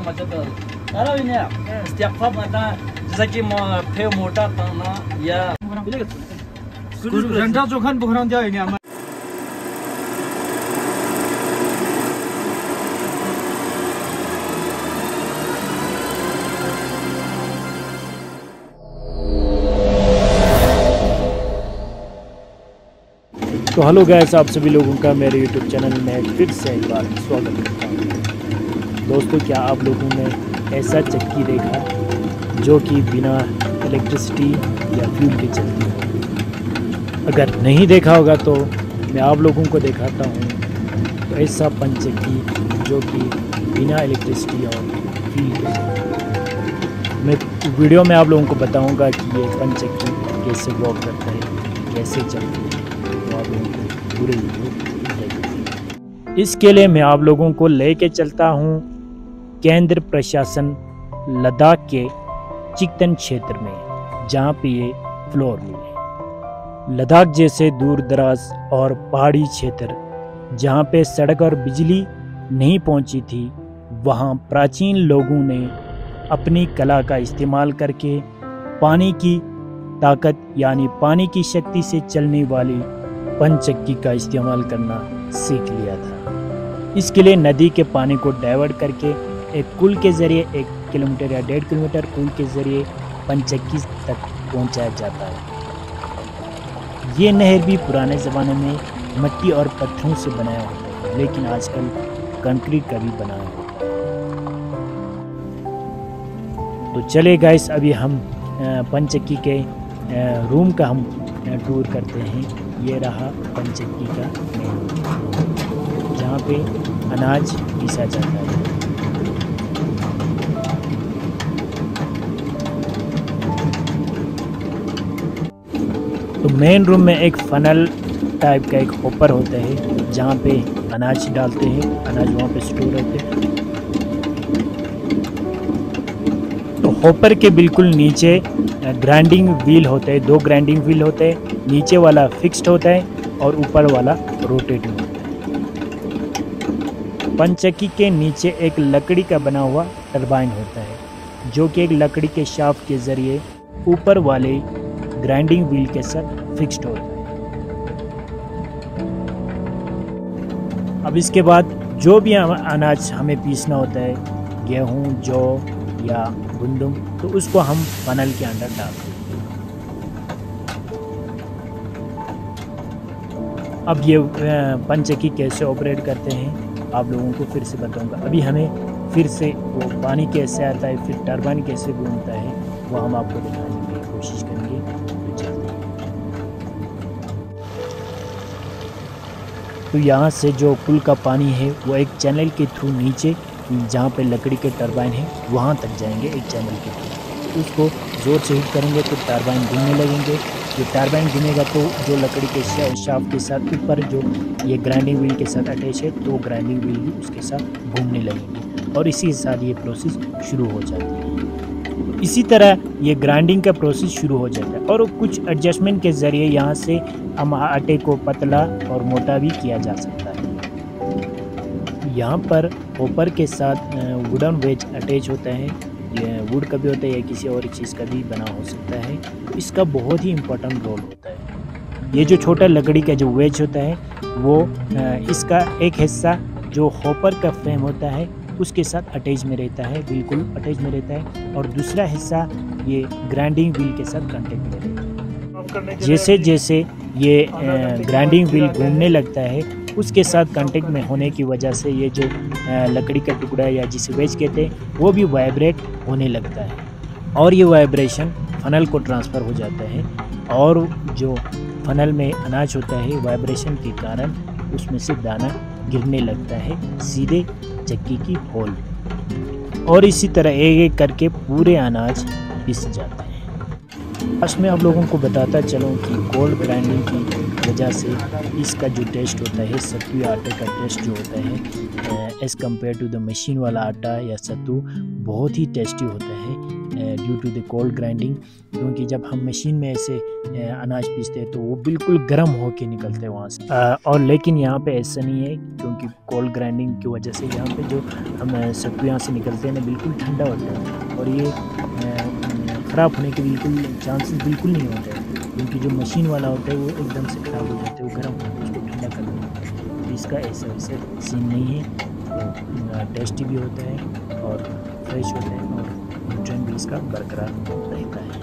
macam tu. Kalau ini ya, setiap klub ada jasa mau pay motor tanah ya. Rendah jokan bukan dia ini amat. तो hello guys, आप सभी लोगों का मेरे YouTube channel में फिर से एक बार स्वागत करता हूँ। दोस्तों, क्या आप लोगों ने ऐसा चक्की देखा जो कि बिना इलेक्ट्रिसिटी या फ्यूल के चलती है? अगर नहीं देखा होगा तो मैं आप लोगों को दिखाता हूँ। तो ऐसा पंचक्की जो कि बिना इलेक्ट्रिसिटी और फ्यूल के चलती है। मैं वीडियो में आप लोगों को बताऊँगा कि ये पंचक्की कैसे वर्क करता है, कैसे चलती है। इसके लिए मैं आप लोगों को लेके चलता हूँ केंद्र प्रशासन लद्दाख के चिकतन क्षेत्र में, जहाँ पे ये फ्लोर मिल है। लद्दाख जैसे दूर दराज और पहाड़ी क्षेत्र जहाँ पे सड़क और बिजली नहीं पहुँची थी, वहाँ प्राचीन लोगों ने अपनी कला का इस्तेमाल करके पानी की ताकत यानी पानी की शक्ति से चलने वाली पंचक्की का इस्तेमाल करना सीख लिया था। इसके लिए नदी के पानी को डाइवर्ट करके एक कुल के ज़रिए 1 किलोमीटर या 1.5 किलोमीटर कुल के ज़रिए पंचक्की तक पहुंचाया जाता है। ये नहर भी पुराने ज़माने में मिट्टी और पत्थरों से बनाया होता है, लेकिन आजकल कंक्रीट का भी बनाया होता है। तो चले गाइस, अभी हम पंचक्की के रूम का हम टूर करते हैं। ये रहा पंचक्की का मेन, जहाँ पे अनाज पीसा जाता है। तो मेन रूम में एक फनल टाइप का एक हॉपर होता है, जहाँ पे अनाज डालते हैं, अनाज वहाँ पे स्टोर रहते हैं। तो हॉपर के बिल्कुल नीचे ग्राइंडिंग व्हील होते हैं, 2 ग्राइंडिंग व्हील होते हैं। नीचे वाला फिक्स्ड होता है और ऊपर वाला रोटेटिंग होता है। पंचक्की के नीचे एक लकड़ी का बना हुआ टरबाइन होता है, जो कि एक लकड़ी के शाफ्ट के ज़रिए ऊपर वाले ग्राइंडिंग व्हील के साथ फिक्स्ड होता है। अब इसके बाद जो भी अनाज हमें पीसना होता है, गेहूँ, जौ या गुंदुम, तो उसको हम फनल के अंदर डालते हैं। अब ये पंचक्की कैसे ऑपरेट करते हैं आप लोगों को फिर से बताऊंगा। अभी हमें फिर से वो पानी कैसे आता है, फिर टरबाइन कैसे घूमता है, वो हम आपको दिखाने की कोशिश करेंगे। तो यहाँ से जो कुल का पानी है वो एक चैनल के थ्रू नीचे, जहाँ पे लकड़ी के टरबाइन है, वहाँ तक जाएंगे एक चैनल के थ्रू। उसको ज़ोर से हिट करेंगे तो टरबाइन घूमने लगेंगे। जो टरबाइन घूमेगा तो जो लकड़ी के शाफ्ट के साथ ऊपर जो ये ग्राइंडिंग व्हील के साथ अटैच है, तो ग्राइंडिंग व्हील भी उसके साथ घूमने लगेंगे और इसी के साथ ये प्रोसेस शुरू हो जाती है। इसी तरह ये ग्राइंडिंग का प्रोसेस शुरू हो जाता है और कुछ एडजस्टमेंट के ज़रिए यहाँ से हम आटे को पतला और मोटा भी किया जा सकता है। यहाँ पर हॉपर के साथ वुडन वेज अटैच होता है। ये वुड का भी होता है या किसी और चीज़ का भी बना हो सकता है। इसका बहुत ही इम्पोर्टेंट रोल होता है। ये जो छोटा लकड़ी का जो वेज होता है, वो इसका एक हिस्सा जो हॉपर का फ्रेम होता है उसके साथ अटैच में रहता है, बिल्कुल अटैच में रहता है, और दूसरा हिस्सा ये ग्राइंडिंग व्हील के साथ कांटेक्ट में रहता है। जैसे जैसे ये ग्राइंडिंग व्हील घूमने लगता है, उसके साथ कांटेक्ट में होने की वजह से ये जो लकड़ी का टुकड़ा या जिसे वेज कहते हैं, वो भी वाइब्रेट होने लगता है और ये वाइब्रेशन फनल को ट्रांसफ़र हो जाता है। और जो फनल में अनाज होता है, वाइब्रेशन के कारण उसमें से दाना गिरने लगता है सीधे चक्की की होल में, और इसी तरह एक एक करके पूरे अनाज पिस जाते हैं। फर्स्ट में आप लोगों को बताता चलूँ कि कोल्ड ग्राइंडिंग की वजह से इसका जो टेस्ट होता है, सत्तू या आटे का टेस्ट जो होता है, as compare to the machine वाला आटा या सत्तू बहुत ही टेस्टी होता है। Due to the cold grinding, क्योंकि जब हम मशीन में ऐसे अनाज पीसते हैं तो वो बिल्कुल गर्म होके निकलते हैं वहाँ से। और लेकिन यहाँ पे ऐसा नहीं है, क्योंकि कोल्ड ग्राइंडिंग की वजह से यहाँ पे जो हम सत्तू यहाँ से निकलते हैं ना बिल्कुल ठंडा होता है, और ये ख़राब होने के बिल्कुल चांसेस बिल्कुल नहीं होते हैं, क्योंकि जो मशीन वाला होता है वो एकदम से ख़राब हो जाता है, वो गर्म होता है, उसको ठंडा कर देता है। तो इसका ऐसा वैसा सीन नहीं है, तो टेस्टी भी होता है और फ्रेश होता है और न्यूट्रिएंट भी इसका बरकरार रहता है।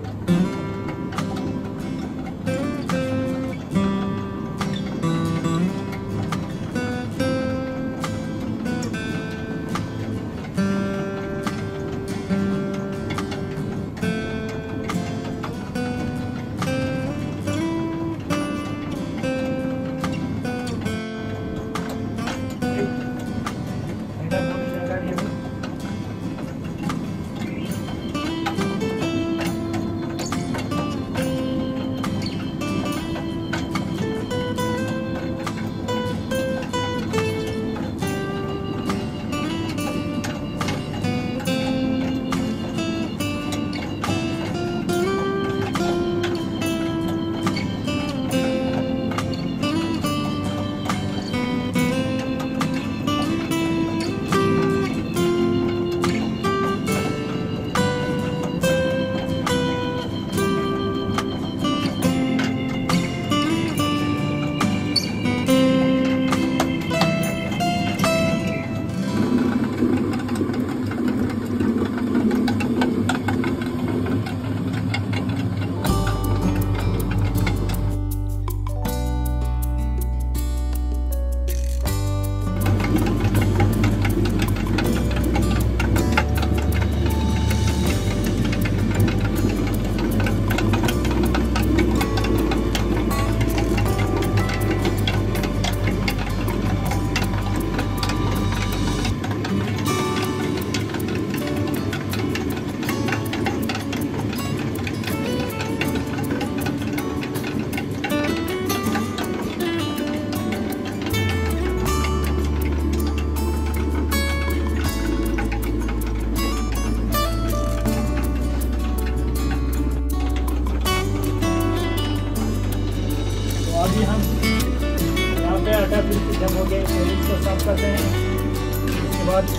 अभी हम यहाँ पे आटा बिल्कुल जम हो गया, तो इसको साफ करते हैं। उसके बाद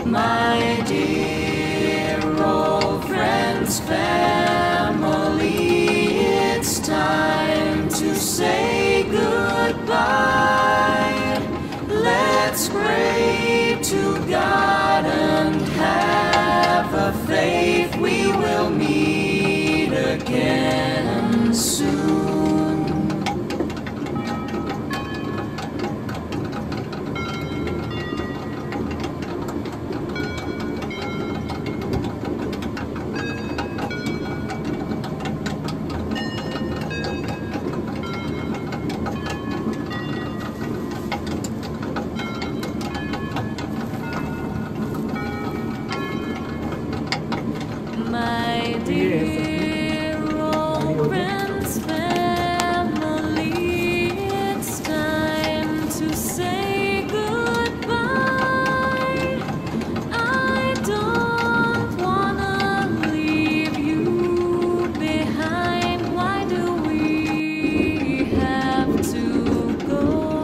My dear old friends, family, it's time to say goodbye. Let's pray to God and have a faith we will meet again soon. My dear old friends, family, it's time to say goodbye. I don't wanna leave you behind. Why do we have to go?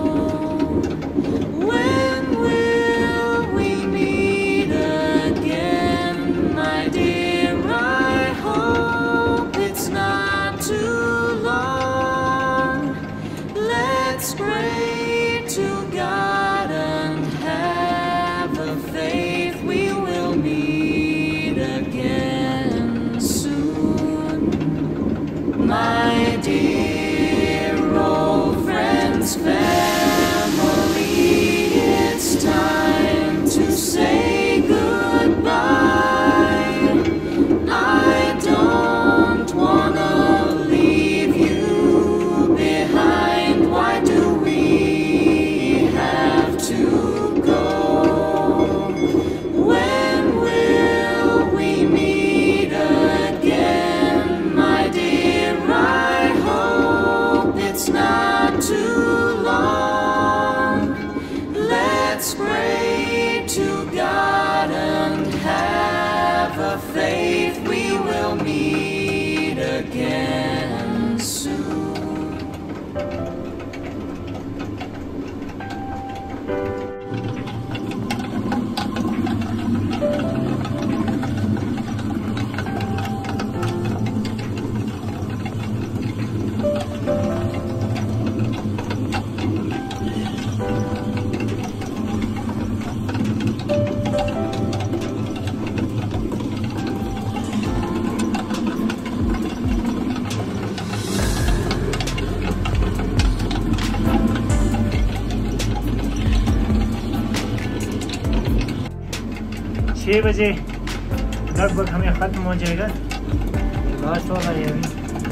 When will we meet again, my dear? I hope it's not too long. Let's pray to God and have a faith we will meet again soon. My dear old friends, family, it's time to say goodbye. I don't wanna leave you behind. Why do we have to go? When will we meet again, my dear? I hope it's not too long. Let's pray to God and have a faith we will meet again soon. छः बजे लगभग हमें ख़त्म हो जाएगा। Last वाला है अभी।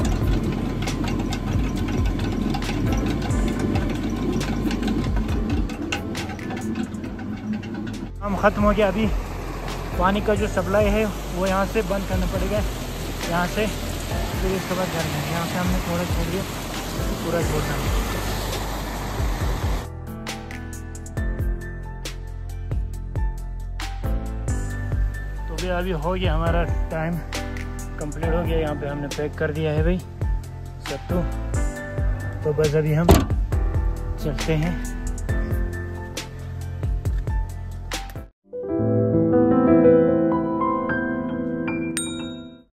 हम ख़त्म हो गया। अभी पानी का जो सप्लाई है वो यहाँ से बंद करना पड़ेगा, यहाँ से फिर इसके बाद घर में। यहाँ से हमने थोड़ा छोड़ दिया, पूरा छोड़ना है। अभी हो गया, हमारा टाइम कंप्लीट हो गया। यहाँ पे हमने पैक कर दिया है भाई सब। तो बस अभी हम चलते हैं।